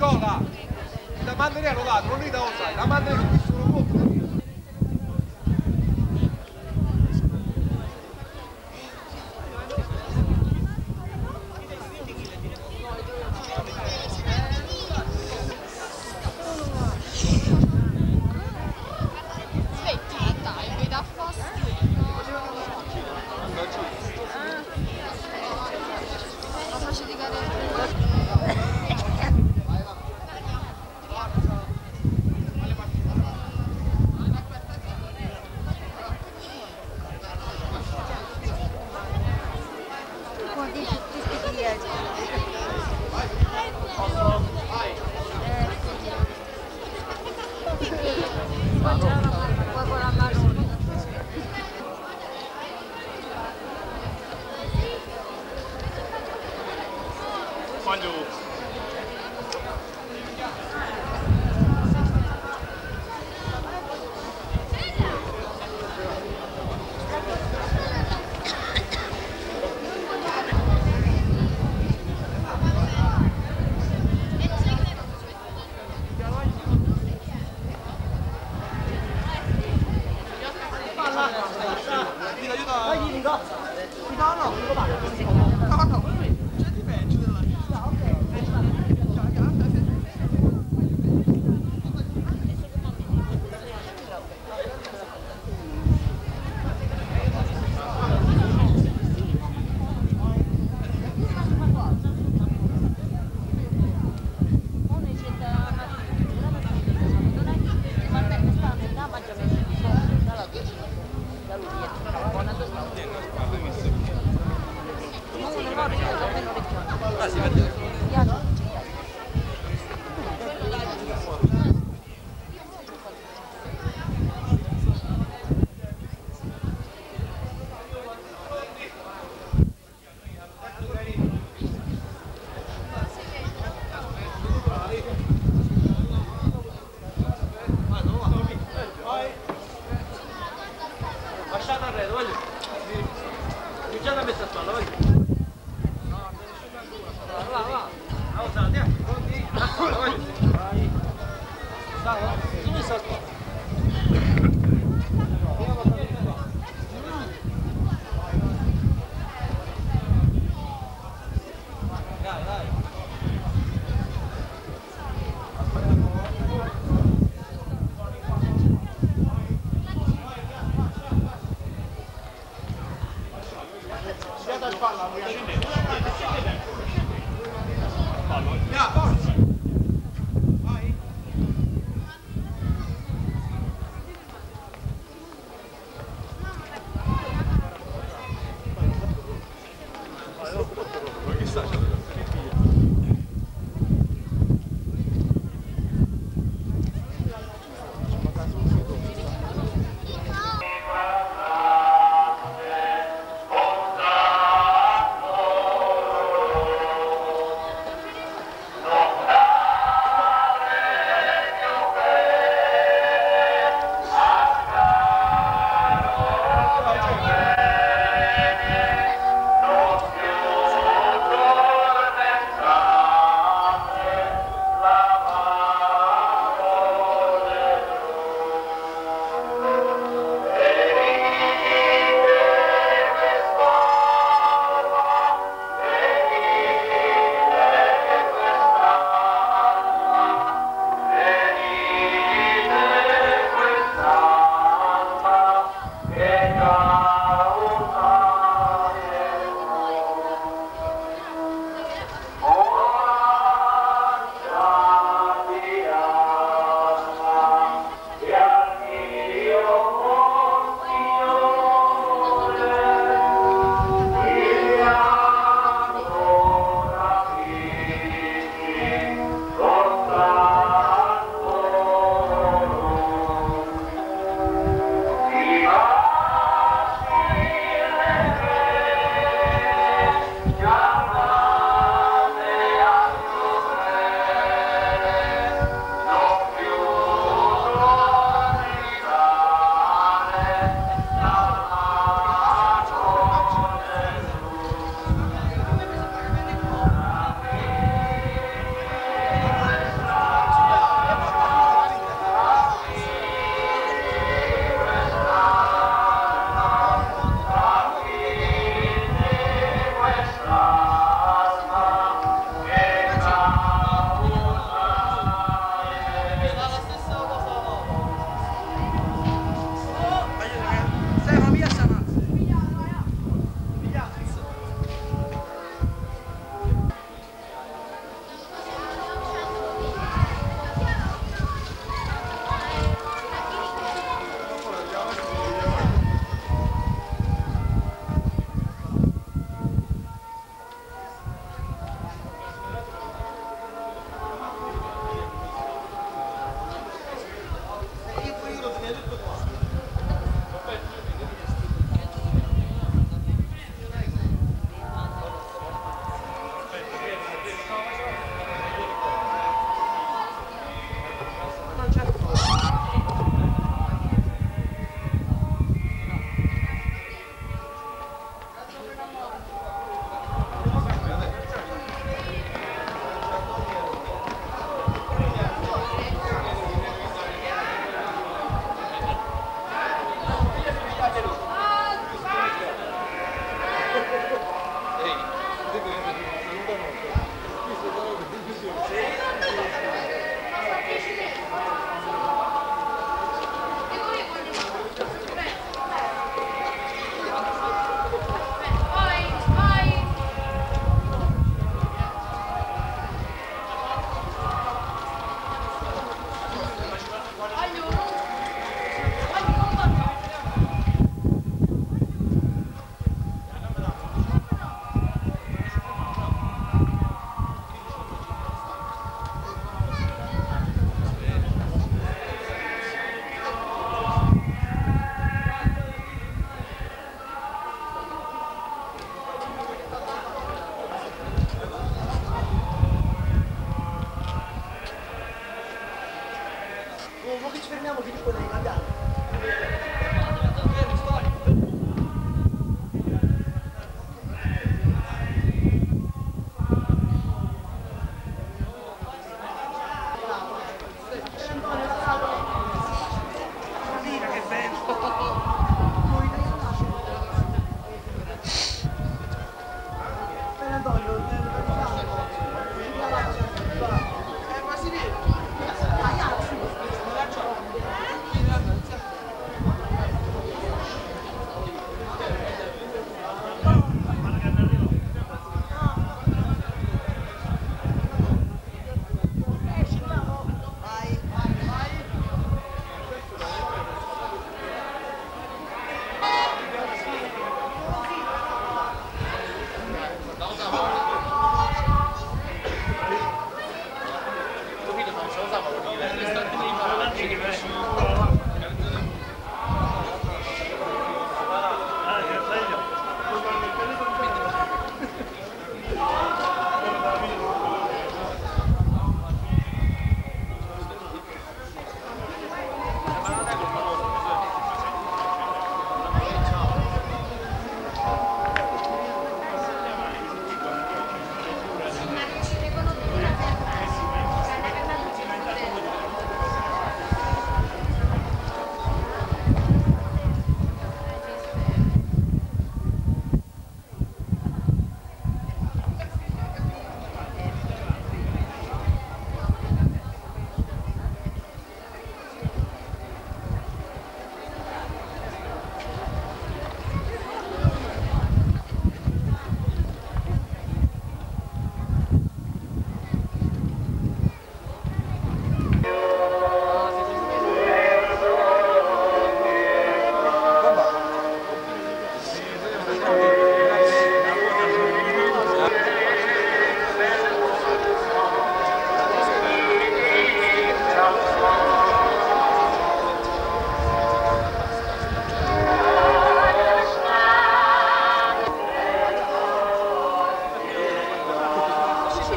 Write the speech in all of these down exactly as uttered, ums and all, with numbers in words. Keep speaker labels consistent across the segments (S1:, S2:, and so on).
S1: Nicola, la manderino là, non li da usare, la manderino qui sono molto.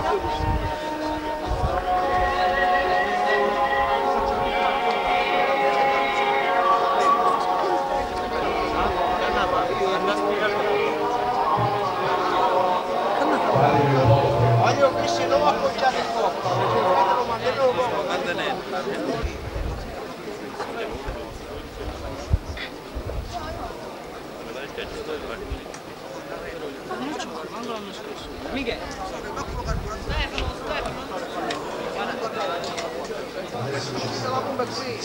S1: Io qui se non appoggiate il corpo,
S2: Michele.
S1: adesso ci sta la bomba qui.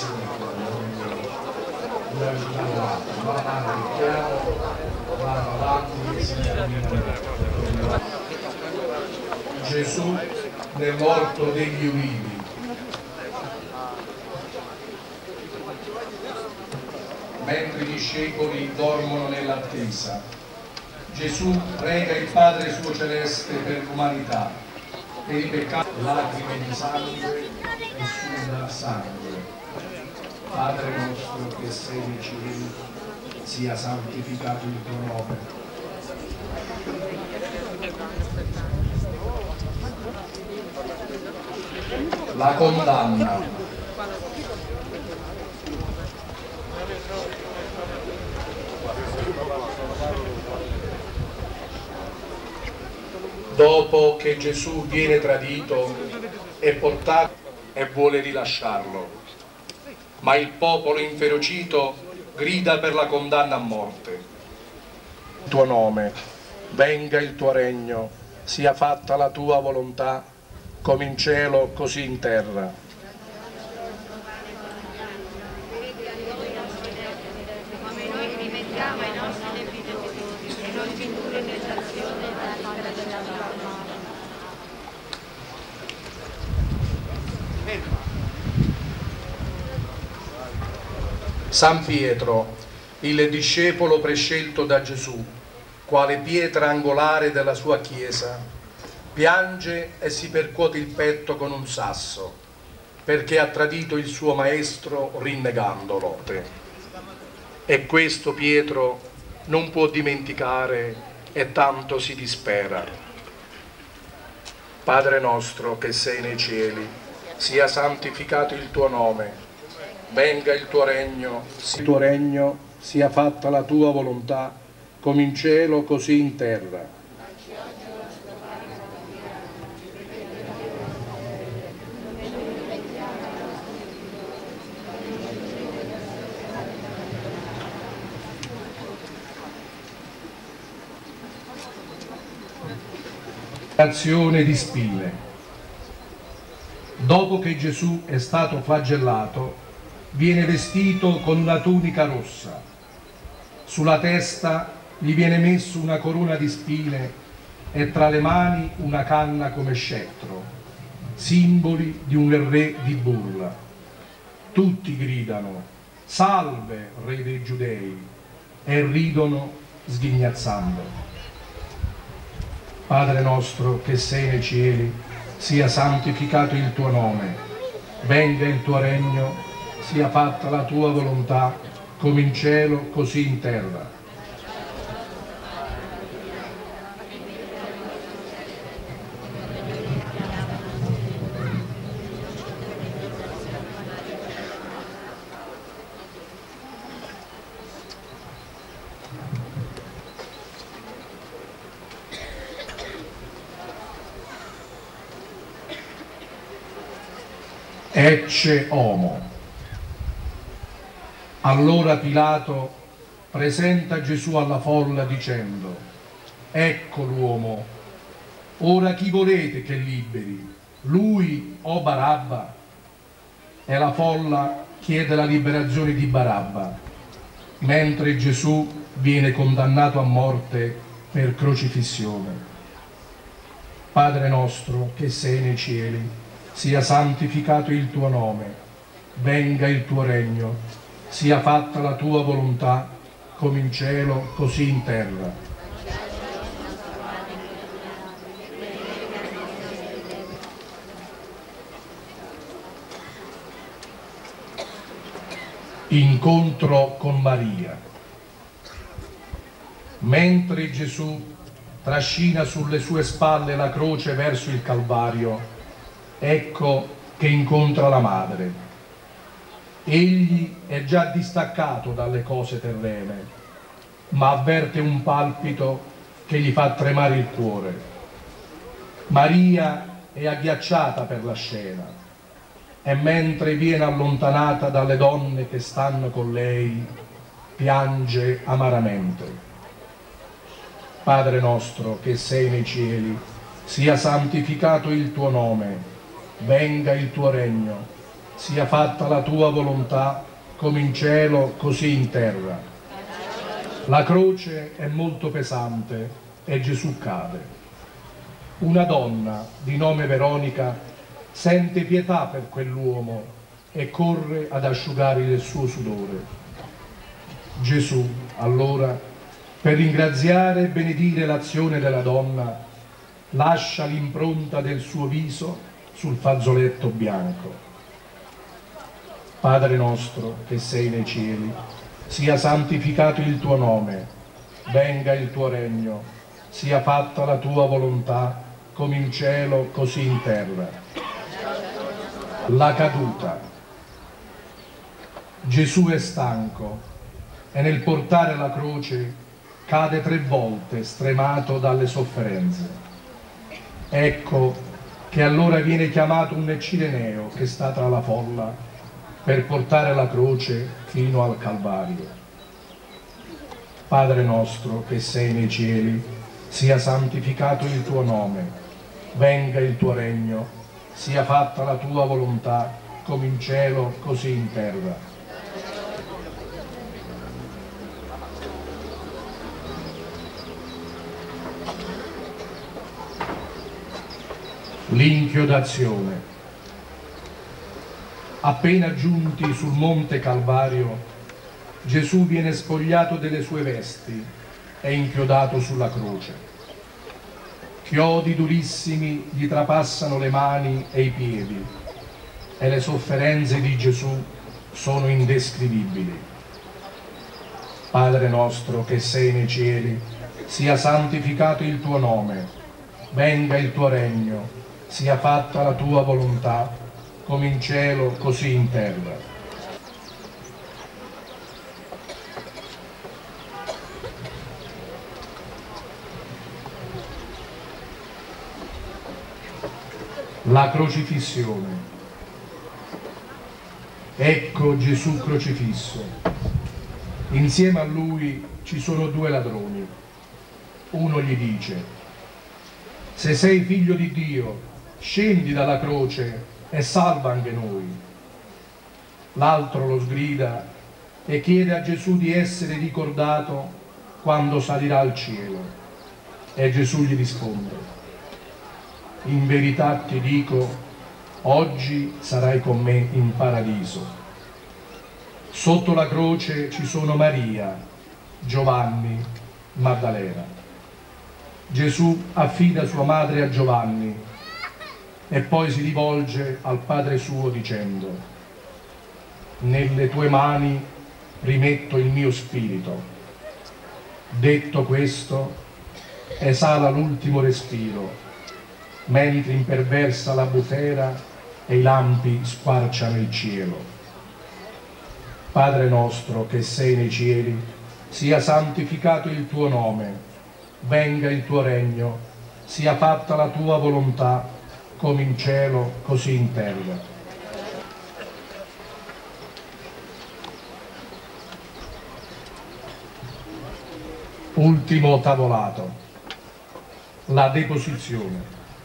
S3: Gesù nell'orto degli ulivi. Mentre i discepoli dormono nell'attesa, Gesù prega il Padre suo celeste per l'umanità, per i peccati, lacrime di sangue e suda sangue. Padre nostro che sei nei cieli, sia santificato il tuo nome. La condanna. Dopo che Gesù viene tradito, è portato e vuole rilasciarlo, ma il popolo inferocito grida per la condanna a morte. Il tuo nome, venga il tuo regno, sia fatta la tua volontà, come in cielo così in terra.
S4: Come noi rimettiamo ai nostri debitori e non ci indurre in tentazione ma librarci dal male.
S3: San Pietro, il discepolo prescelto da Gesù, quale pietra angolare della sua Chiesa, piange e si percuote il petto con un sasso, perché ha tradito il suo maestro rinnegandolo. E questo Pietro non può dimenticare e tanto si dispera. Padre nostro che sei nei cieli, sia santificato il tuo nome, venga il tuo regno, il tuo regno, sia fatta la tua volontà, come in cielo così in terra. Azione di spine. Dopo che Gesù è stato flagellato, viene vestito con una tunica rossa. Sulla testa gli viene messo una corona di spine e tra le mani una canna come scettro, simboli di un re di burla. Tutti gridano: "Salve, re dei Giudei!" e ridono sghignazzando. Padre nostro che sei nei cieli, sia santificato il tuo nome, venga il tuo regno, sia fatta la tua volontà, come in cielo così in terra. Ecce homo. Allora Pilato presenta Gesù alla folla dicendo: ecco l'uomo, ora chi volete che liberi, lui o Barabba? E la folla chiede la liberazione di Barabba, mentre Gesù viene condannato a morte per crocifissione. Padre nostro che sei nei cieli, sia santificato il tuo nome, venga il tuo regno, sia fatta la tua volontà, come in cielo così in terra. Incontro con Maria. Mentre Gesù trascina sulle sue spalle la croce verso il Calvario, ecco che incontra la madre. Egli è già distaccato dalle cose terrene, ma avverte un palpito che gli fa tremare il cuore. Maria è agghiacciata per la scena e mentre viene allontanata dalle donne che stanno con lei, piange amaramente. Padre nostro che sei nei cieli, sia santificato il tuo nome, venga il tuo regno, sia fatta la tua volontà, come in cielo, così in terra. La croce è molto pesante e Gesù cade. Una donna di nome Veronica sente pietà per quell'uomo e corre ad asciugare il suo sudore. Gesù, allora, per ringraziare e benedire l'azione della donna, lascia l'impronta del suo viso sul fazzoletto bianco. Padre nostro che sei nei cieli, sia santificato il tuo nome, venga il tuo regno, sia fatta la tua volontà, come in cielo, così in terra. La caduta. Gesù è stanco e nel portare la croce cade tre volte stremato dalle sofferenze. Ecco che allora viene chiamato un Cireneo che sta tra la folla per portare la croce fino al Calvario. Padre nostro che sei nei cieli, sia santificato il tuo nome, venga il tuo regno, sia fatta la tua volontà, come in cielo, così in terra. L'inchiodazione. Appena giunti sul monte Calvario, Gesù viene spogliato delle sue vesti e inchiodato sulla croce. Chiodi durissimi gli trapassano le mani e i piedi e le sofferenze di Gesù sono indescrivibili. Padre nostro che sei nei cieli, sia santificato il tuo nome, venga il tuo regno, sia fatta la tua volontà, come in cielo, così in terra. La crocifissione. Ecco Gesù crocifisso. Insieme a lui ci sono due ladroni. Uno gli dice: se sei figlio di Dio, scendi dalla croce e salva anche noi. L'altro lo sgrida e chiede a Gesù di essere ricordato quando salirà al cielo. E Gesù gli risponde: in verità ti dico, oggi sarai con me in paradiso. Sotto la croce ci sono Maria, Giovanni, Maddalena. Gesù affida sua madre a Giovanni e poi si rivolge al Padre suo dicendo: nelle tue mani rimetto il mio spirito. Detto questo, esala l'ultimo respiro, mentre imperversa la bufera e i lampi squarciano il cielo. Padre nostro che sei nei cieli, sia santificato il tuo nome, venga il tuo regno, sia fatta la tua volontà, come in cielo, così in terra. Ultimo tavolato. La deposizione.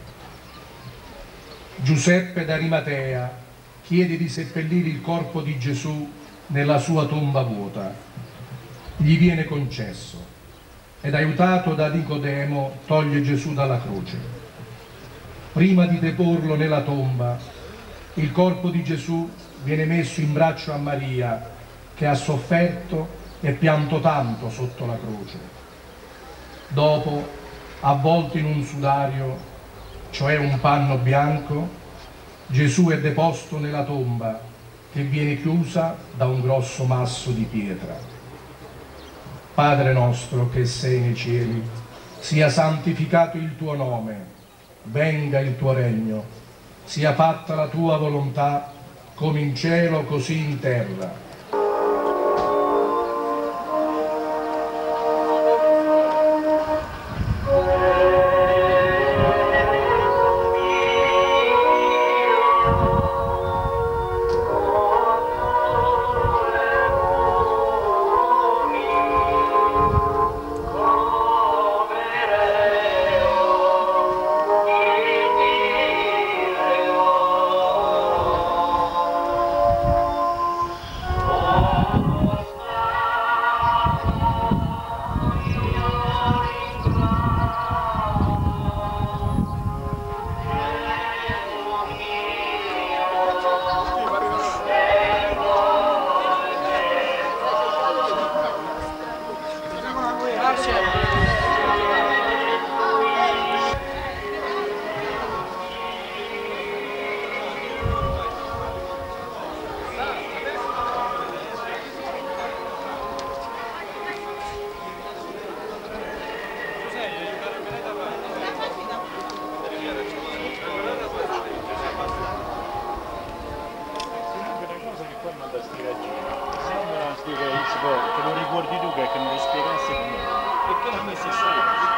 S3: Giuseppe d'Arimatea chiede di seppellire il corpo di Gesù nella sua tomba vuota. Gli viene concesso ed aiutato da Nicodemo toglie Gesù dalla croce. Prima di deporlo nella tomba, il corpo di Gesù viene messo in braccio a Maria, che ha sofferto e pianto tanto sotto la croce. Dopo, avvolto in un sudario, cioè un panno bianco, Gesù è deposto nella tomba, che viene chiusa da un grosso masso di pietra. Padre nostro che sei nei cieli, sia santificato il tuo nome, venga il tuo regno, sia fatta la tua volontà, come in cielo così in terra.
S2: Te lo ricordi tu che me lo spiegassi a me? Perché l'ha messo su?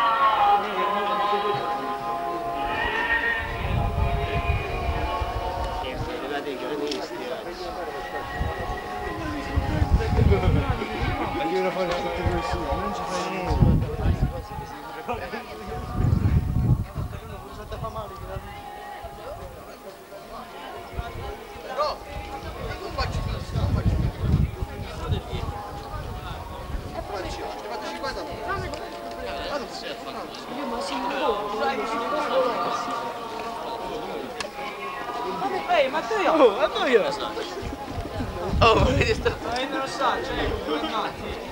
S2: Io lo farò tutte le su, non ci fai niente.
S5: Ehi, Matteo!
S2: Oh, Matteo! Oh, vedi sto...
S5: Vai nello saggio, due nati.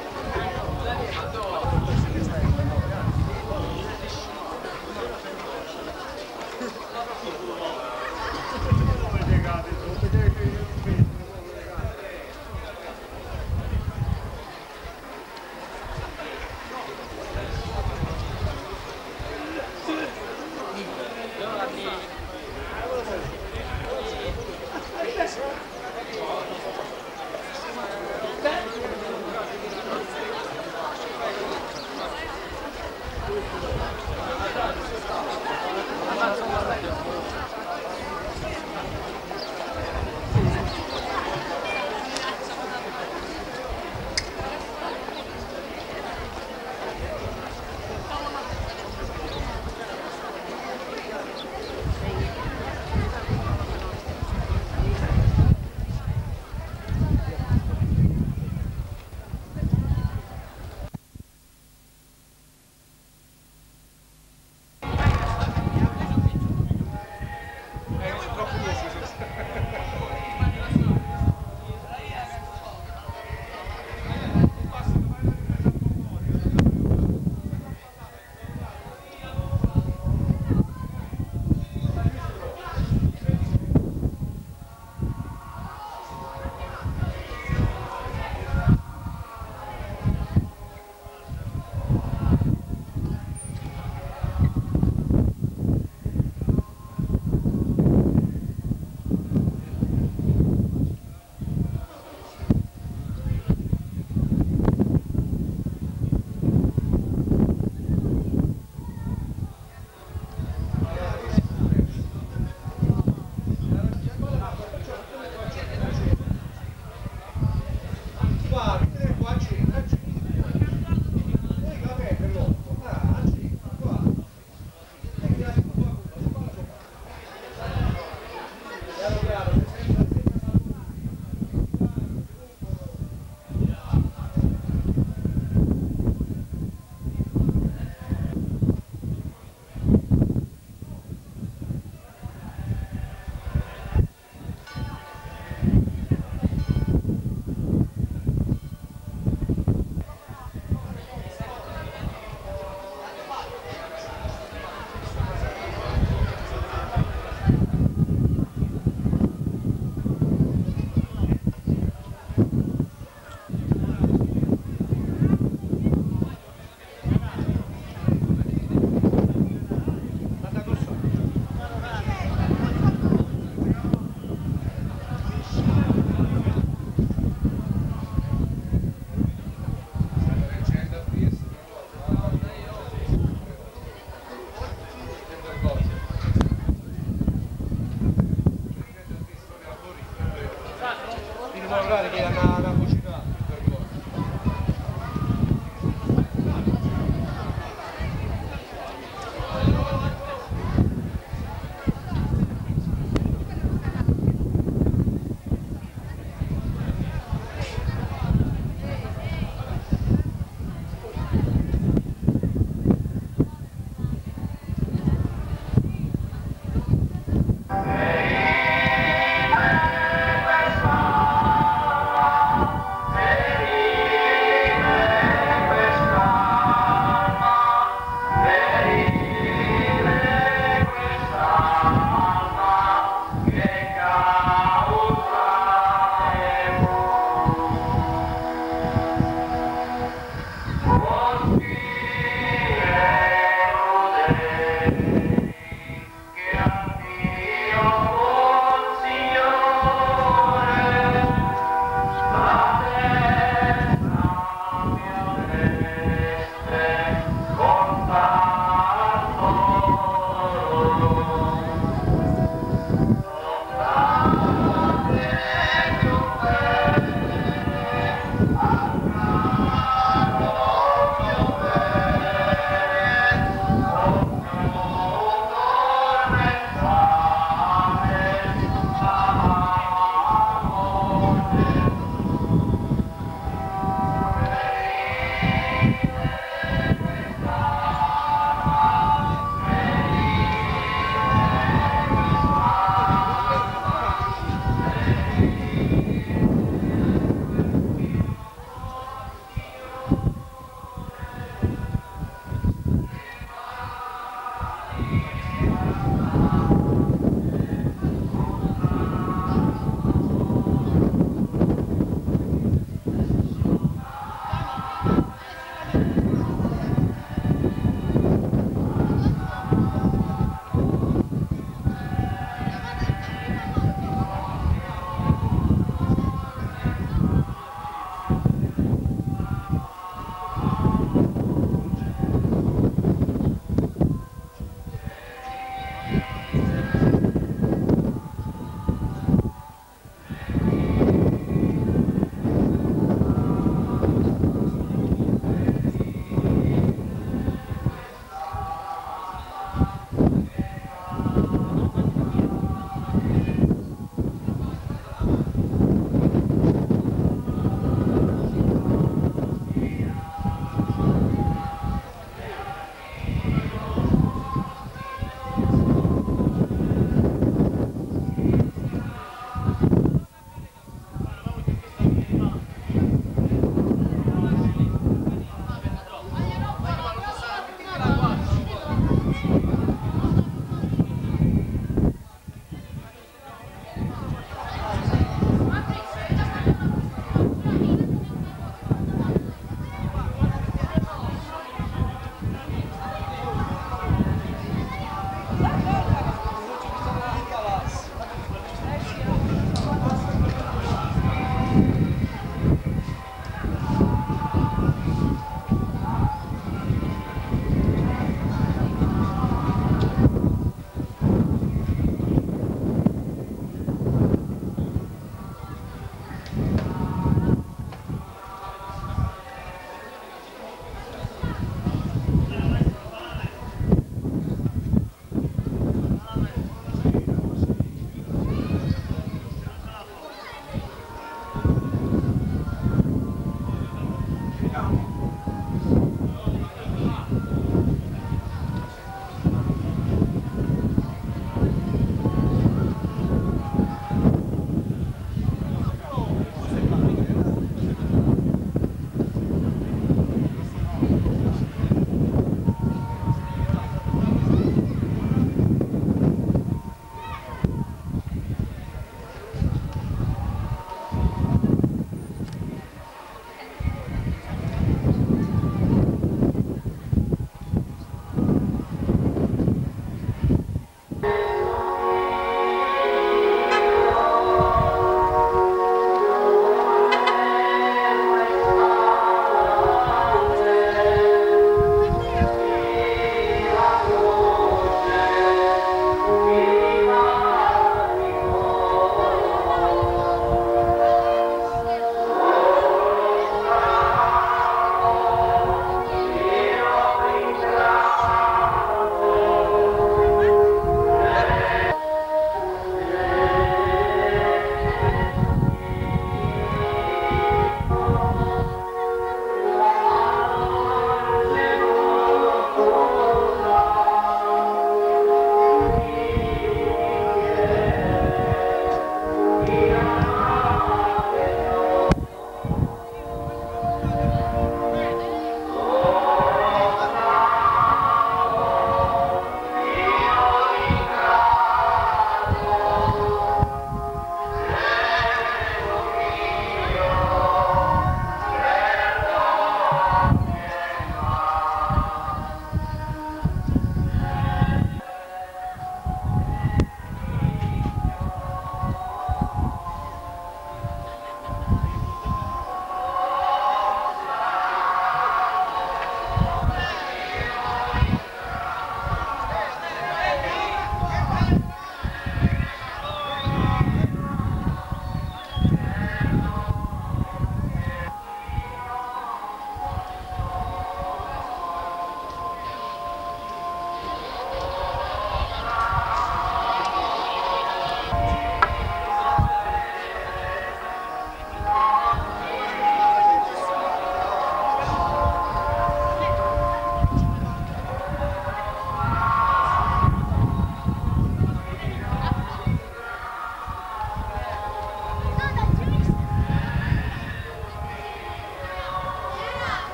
S6: Che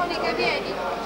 S4: Monica, vieni.